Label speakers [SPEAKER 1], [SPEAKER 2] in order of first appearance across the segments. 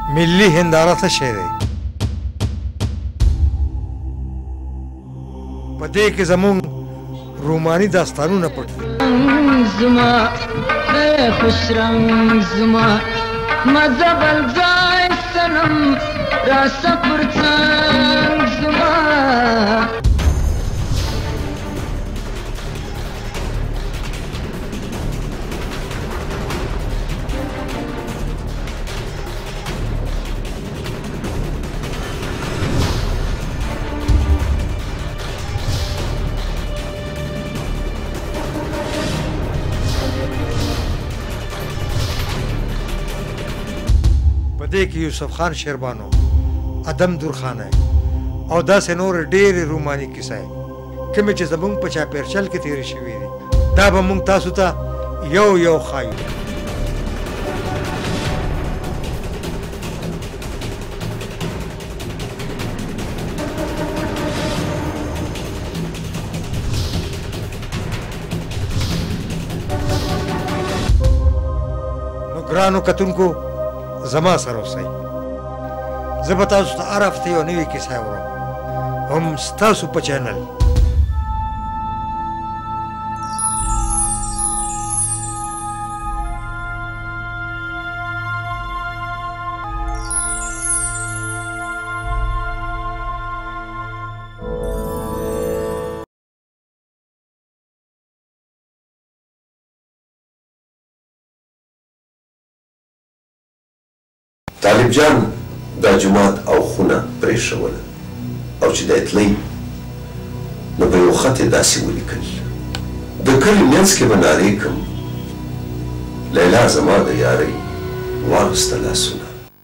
[SPEAKER 1] मिली हिंदारा څه شی دی په دې کې زمونږ روماني داستانونه پټ دي
[SPEAKER 2] زما خوش رنگ زما مزه بل ځای سنم را سفر څنګ زما
[SPEAKER 1] دې کې یوسف خان شیربانو ادم درخانه او داسې نور ډېرې روماني کیسې کومې چې زموږ په چاپېرچل کې تېرې شوي دي دا به موږ تاسو ته یو یو ښایو نو ګرانو کتونکو زما سره اوسئ زه به تاسو ته هر هفته یو نوې کیسه اورم هم ستاسو په چینل
[SPEAKER 3] طالب جان دا جومات او خونه پرېښوله او چې دی تللی نو په یو خط یې داسې ولیکل د کلي منځ کې به نارې کړم لیلا زما د یارۍ واغسته لاسونه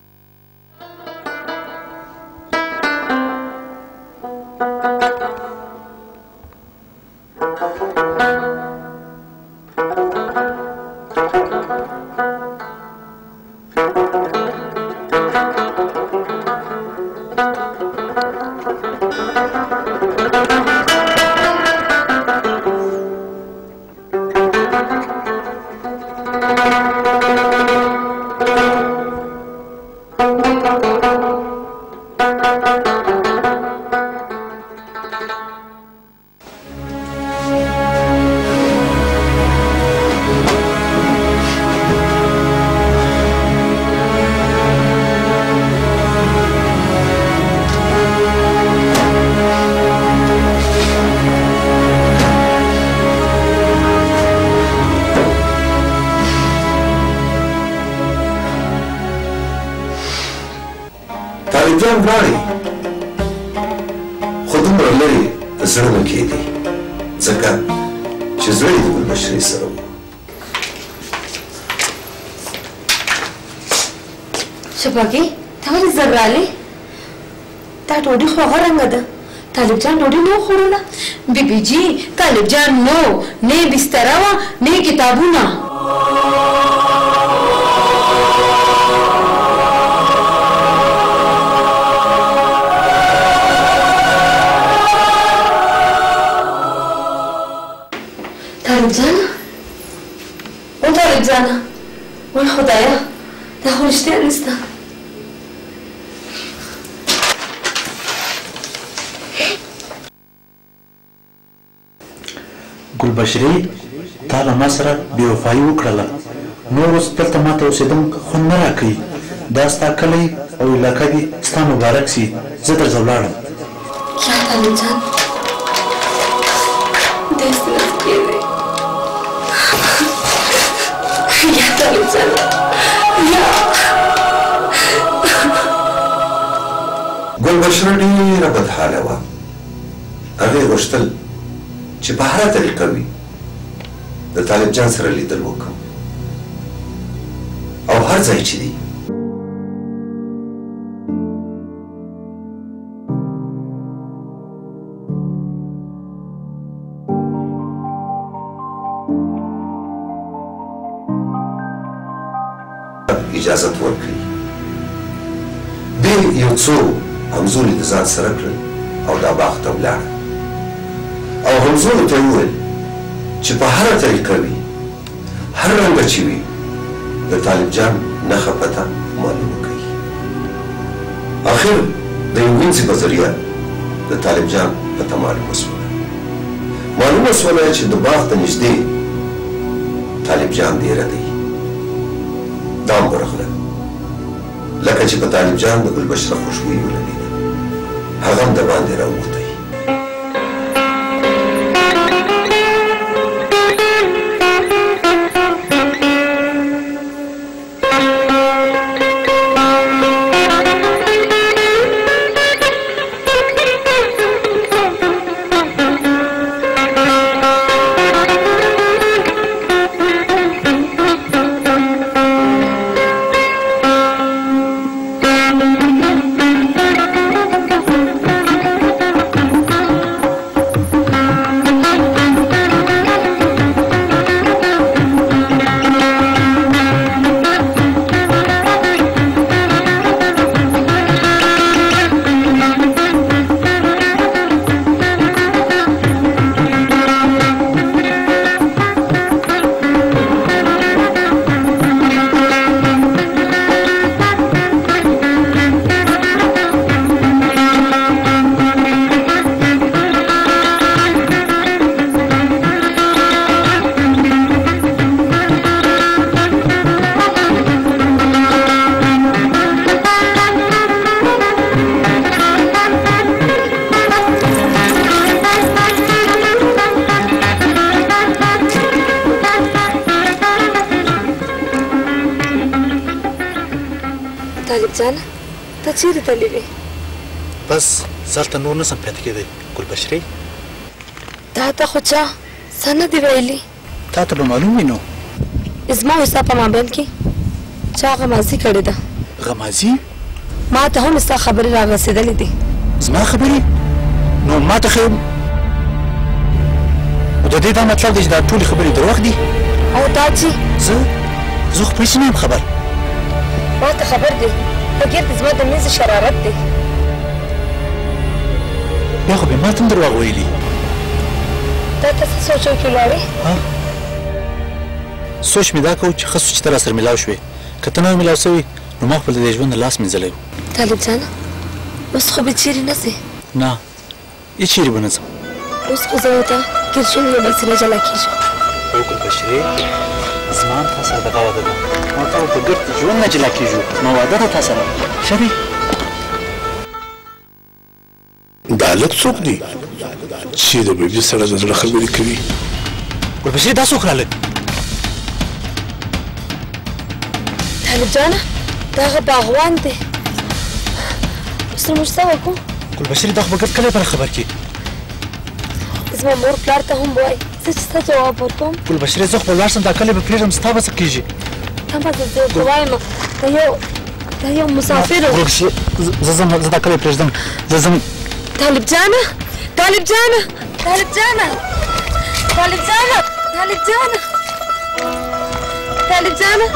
[SPEAKER 3] طالبجان ولاړې خو دومره لرې زړه نه کېدی ځکه چې زړه یې د ګلبشرې سره و
[SPEAKER 4] شفاقي ته ولې زر رالې دا ډوډۍ خو هغه رنګه ده طالب جان ډوډۍ نه وخوړله بیبي جي طالب جان نو نه بستره وه نه کتابونه طالب جانه او طالب جانه وای خدایا دا خو رښتیا نسته
[SPEAKER 5] ګلبشرې تا له ما سره بېوفایي وکړله نور اوس دلته ما ته اوسېدم خوند نه راکوي دا ستا کلی او علاقه دې ستا مبارک سي زه درځه ولاړم
[SPEAKER 4] یا طالب جان داسې نه کېدی یا طالب جان یا
[SPEAKER 3] ګلبشره ډېره بدحاله وه هغې غوښتل چې په هره طریقه وي د طالب جان سره لیدل وکړم او هر ځای چې دی اجازت ورکړي دې یو څو همزولي د ځان سره کړل او دا باغ ته ولاړه او همزولو ته یې وویل چې په هره طریقه وي هر رنګه چې وي د طالب جان نښه پته معلومه کوي اخر د یو وینځي په ذریعه د طالب جان پته معلومه شوله چې د باغ ته نږدې طالب جان دیره دی دا هم ورغله لکه چې په طالب جان د ګلبشره خوشبويي ولګېده هغه هم د باندې راووتی
[SPEAKER 4] چیرې تللی وې؟
[SPEAKER 5] بس زلته نور نسم پیدا کېدی ګلبشرې
[SPEAKER 4] تا ته خو چا څه نه دي ویلي؟
[SPEAKER 5] تا ته به معلوم وي نو
[SPEAKER 4] زما حساب په مابین کې چا غمازي کړې ده.
[SPEAKER 5] غمازي؟
[SPEAKER 4] ما ته هم ستا خبرې راغسېدلې دي.
[SPEAKER 5] زما خبرې؟ نو ما ته ښه نو د دې دا مطلب دی چې دا ټولې خبرې دروغ دي؟
[SPEAKER 4] او دا چې
[SPEAKER 5] زه خو هېڅ نه یم خبر.
[SPEAKER 4] ما ته خبر دی بغیر د زما د مینځ شرارت دی.
[SPEAKER 5] بیا خو بیا ما ته هم دروغ ویلي.
[SPEAKER 4] تا ته څه سوچ وکړې لاړې؟
[SPEAKER 5] سوچ مې دا کوو چې ښه سو چې ته راسره میلاو شوې که ته نه وې میلاو سوې نو ما خپل د دې ژوند لاس مینځلی و.
[SPEAKER 4] طالب جانه اوس خو به چیرې نه ځې؟
[SPEAKER 5] نه هېڅ چیرې به نه ځم.
[SPEAKER 4] اوس خو زه ورته ګرجون یو بل سره جلا کېږم.
[SPEAKER 5] او ګلبشرې زما هم تا سره دغه واده ده ما ته به ګرد ژوند نه جلا کېږو ما واده ده تا سره ښه دی.
[SPEAKER 6] دا هلک څوک دی چې د بیبي سره د زړه خبرې کوي؟
[SPEAKER 5] ګلبشرې دا څوک راغلی؟
[SPEAKER 4] طالب جانه دا هغه باغوان دی. اوس نو موږ څه وکړو؟
[SPEAKER 5] ګلبشرې دا خو به ګرد کله لپاره خبر کړي؟
[SPEAKER 4] زما مور پلار ته هم وایي زه چې ستا جواب ورکوم.
[SPEAKER 5] ګلبشرې زه خو به ولاړ شم دا کلی به پرېږدم ستا به څه کېږي؟
[SPEAKER 4] تمه ده زه ورته وایم دا یو مسافر و.
[SPEAKER 5] زه ځم زه دا کلی پرېږدم زه ځم.
[SPEAKER 4] طالب جانه طالب جانه طالب جانه طالب جانه طالب جانه طالب جانه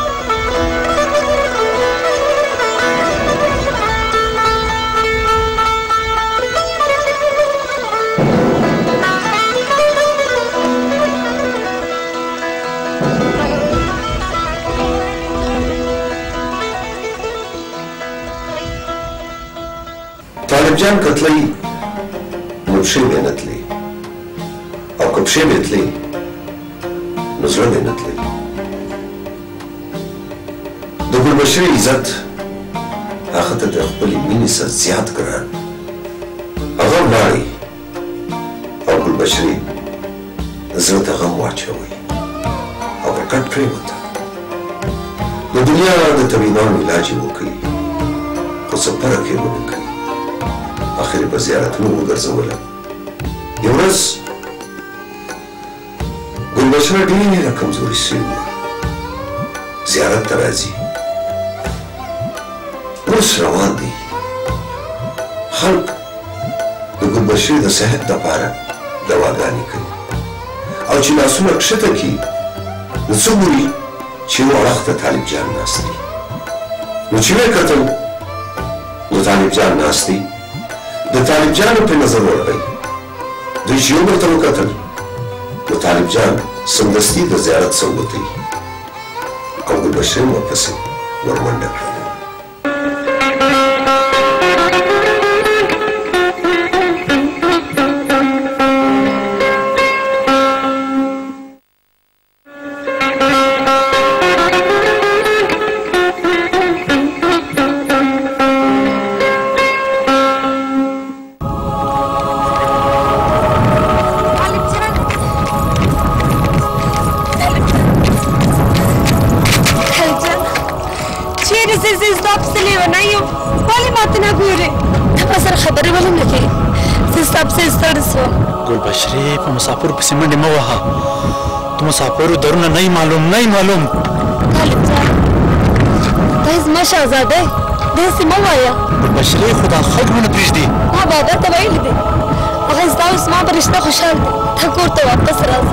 [SPEAKER 3] طالب جان که تللی نو پښې به نه تللی او که پښې به تللی نو زړه به نه تللی. د ګلبشرې عزت هغه ته د خپلې مینې سره زیات ګران. هغه ولاړې او ګلبشرې زړه ته غم واچوئ او په کټ پرېوته. د دنیا د طبیبانو علاج یې وکړي خو څه فرق یې ونه کوي. آخر په زیارتونو وګرځوله. یو ورځ ګلبشره ډېره کمزورې سوې وه. زیارت ته راځي. اوس روان دی. خلک د ګلبشرې د صحت دپاره دواګانې کوي او چې لاسونه کښته کړي نو څه ګوري چې یو اړخ ته طالب جان ناست دی. نو چې ویې کتل نو طالب جان ناست دی. د طالب جان په نظر ورغی. دوی چې یو بل ته وکتل نو طالب جان سمدستي د زیارت څخه ووتی او ګلبشرې ورپسې ورمنډه کړه.
[SPEAKER 4] माते ना ګورې ته ما سره خبرې ولې نه کوې زه ستا پسې ستړې شوم
[SPEAKER 5] ګلبشرې په مسافرو پسې منډې مه وهه د مسافرو درونه نه معلوم
[SPEAKER 4] طالب جان دا زما شهزاده داسې مه وایه
[SPEAKER 5] ګلبشرې خو دا خلک ونه پرېږدي
[SPEAKER 4] ما بابا ته ویلي دي هغه ستا اوس ما په رشته خوشحال دی ته کور ته واپس راځه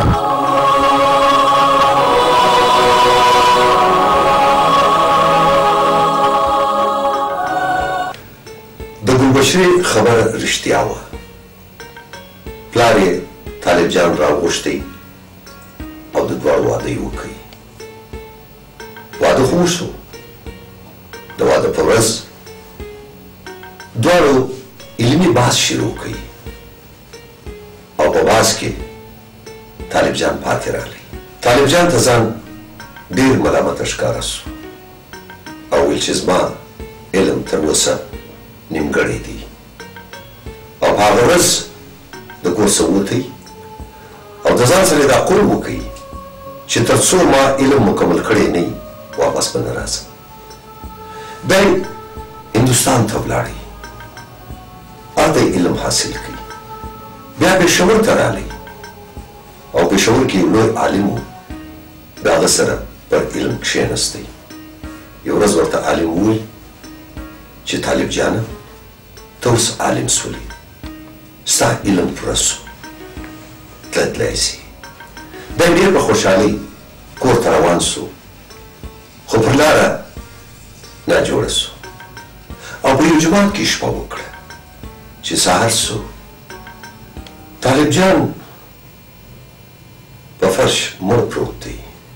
[SPEAKER 3] د ګلبشرې خبره رښتیا وه پلار یې طالب جان راوغوښتی او د دواړو واده یې وکړي واده خو وشو د واده په ورځ دواړو علمي بحث شروع کړي او په بحث کې طالب جان پاتې راغلی طالب جان ته ځان ډېر ملامته ښکاره سو او ویل چې زما علم تر اوسه نیمګړی دی او په هغه ورځ د کور څخه ووتی او د ځان سره دا قول وکړي چې تر څو ما علم مکمل کړی نه وي واپس به نه راځم بیا هندوستان ته ولاړی هلته علم حاصل کړي بیا پېښور ته راغلی او پېښور کې یو لوی عالم و د هغه سره پر علم کښېنستی یو ورځ ورته عالم وویل چې طالب جانه ته اوس عالم سولې ستا علم پوره سو تله تلی سي دی ډېر په خوشحالۍ کور ته روان سو خو پر لاره ناجوړه سو او په یو جومات کې شپه وکړه چې سهار سو طالب جان په فرش مړ پروت دی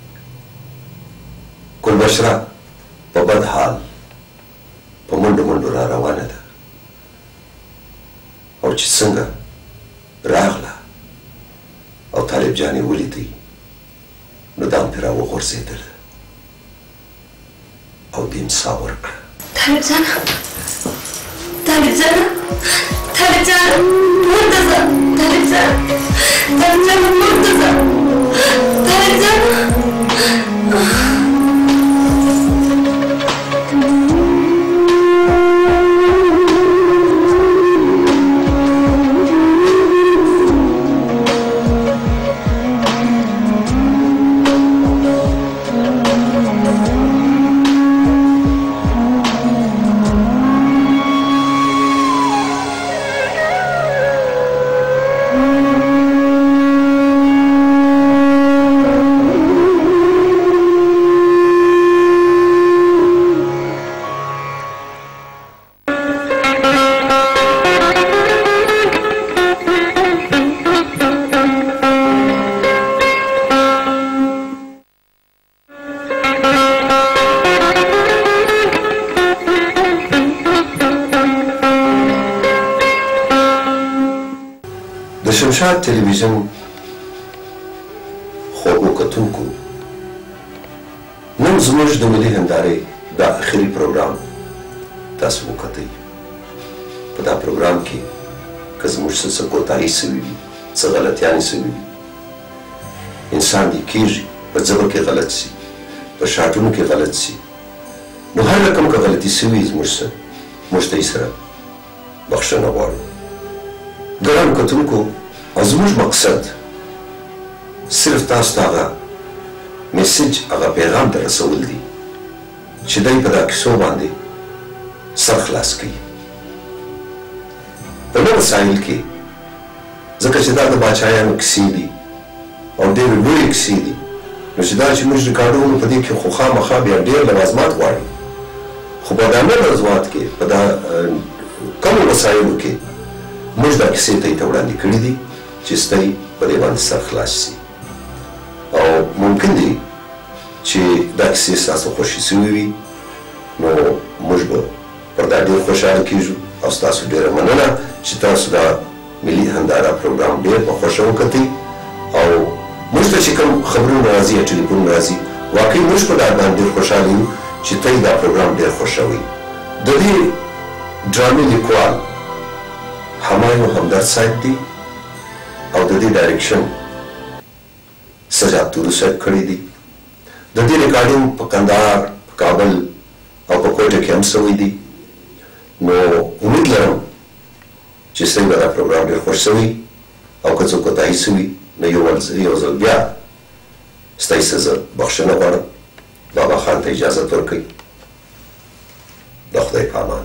[SPEAKER 3] ګلبشره په بد حال په منډو منډو را روانه ده او چې څنګه راغله او طالب جان یې ولیدی نو دام پرې راوغورځېدله او دې ساه ورکړه
[SPEAKER 4] طالب جان طالب جان طالب جان مورته ځه طالب جان طالب جان مورته ځه طالب جان
[SPEAKER 3] شمشاد ټلویزیون خوږو کتونکو نن زموږ د ملي هندارې دا اخري پروګرام تاسو وکتئ په دا پروګرام کې که زموږ څه کوتاهي سوي وي څه غلطیانې سوي وي انسان دې کېږي په ژبه کې غلط سي په شاټونو کې غلط سي نو هر رقم که غلطي سوي زموږ څه موږ ته یې سره بخښنه غواړو ګرانو کتونکو او زموږ مقصد صرف تاسو ته هغه میسج هغه پیغام ته رسول دي چې دی په دا کیسو باندې سر خلاص کړي په نور ساحل کې ځکه چې دا د باچایانو کیسې دي او ډېرې لویې کیسې دي نو چې دا چې موږ ریکارډوو نو په دې کې خو خامخا بیا ډېر لوازمات غواړي خو په دا نه لوازمات کې په دا کمو وسایلو کې موږ دا کیسې ته یې وړاندې کړي دي چې ستی په دې باندې سر خلاص شي او ممکن دی چې دا کیسې ستاسو خوښې سوي وي نو موږ به پر دا ډېر خوشحاله کېږو او ستاسو ډېره مننه چې تاسو دا ملي هنداره پروګرام ډېر په خوښه وکتئ او موږ ته چې کوم خبرونه راځي یا ټلیفون راځي واقعي موږ په دا باندې ډېر خوشحاله یو چې ته دا پروګرام ډېر خوښوئ د دې ډرامې لیکوال همایون همدرد صاحب دی او د دې ډایرکشن سجاد تورو صاحب کړی دی د دې ریکارډینګ په کندهار په کابل او په کوټه کې هم سوی دی نو امید لرم چې ستاسو به دا پروګرام ډېر خوښ شوی او که څه کوتاهي شوي نو یو ځل بیا ستاسو زه بخښنه غواړم. بابا خان ته اجازه ورکړئ. د خدای په امان.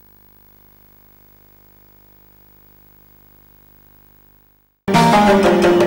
[SPEAKER 7] Thank you.